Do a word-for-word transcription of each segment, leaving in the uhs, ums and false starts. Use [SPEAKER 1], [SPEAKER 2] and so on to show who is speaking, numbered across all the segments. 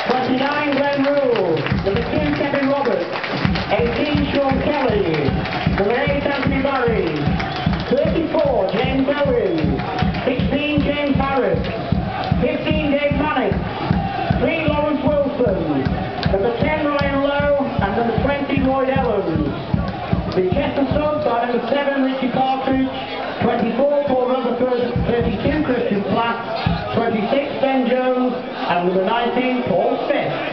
[SPEAKER 1] twenty-nine Glen Rule, number two Kevin Roberts, eighteen Sean Kelly, number eight Anthony Barry, thirty-four James Owen, sixteen James Harris, fifteen Dave Manick, three Lawrence Wilson, number ten Ryan Lowe, and number twenty Lloyd Ellens. The Chester subs are number seven Richie Partridge, twenty-four Paul Rutherford, thirty-two Christian Platt, twenty-six Ben Jones, and number nineteen Paul Smith.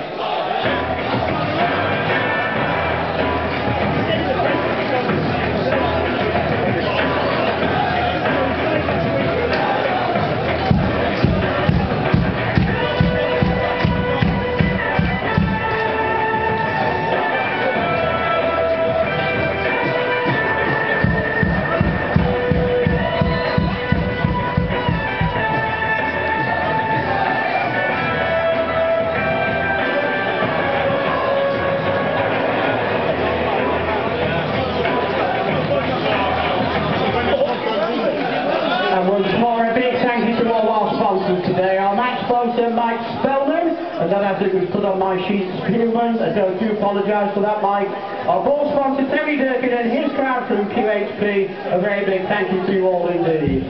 [SPEAKER 1] Today, our match sponsor Mike Spellman, and that I think was put on my sheet Spielman, and I do apologise for that, Mike. Our ball sponsor Terry Durkin and his crowd from Q H P, a very big thank you to you all indeed.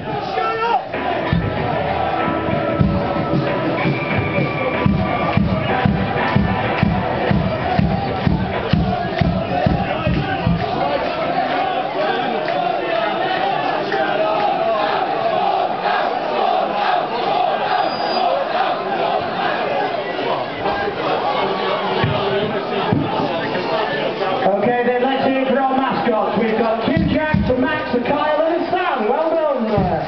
[SPEAKER 1] We've got Tim Jack, for Max, for Kyle and Sam. Well done there.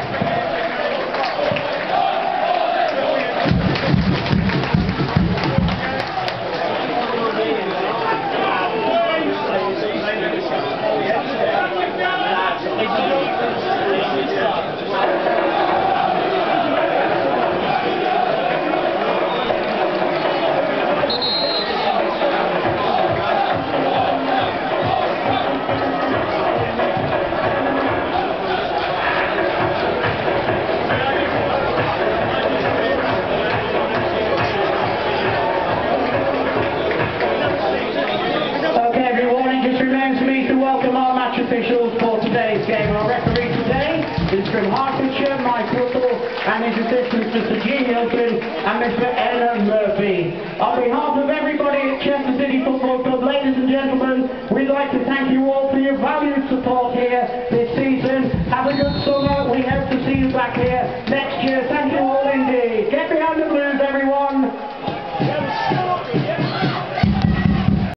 [SPEAKER 1] Officials for today's game. Our referee today is from Hertfordshire, Mike Russell, and his assistants Mister Gene Hilton and Mister Ella Murphy. On behalf of everybody at Chester City Football Club, ladies and gentlemen, we'd like to thank you all for your valued support here this season. Have a good summer. We hope to see you back here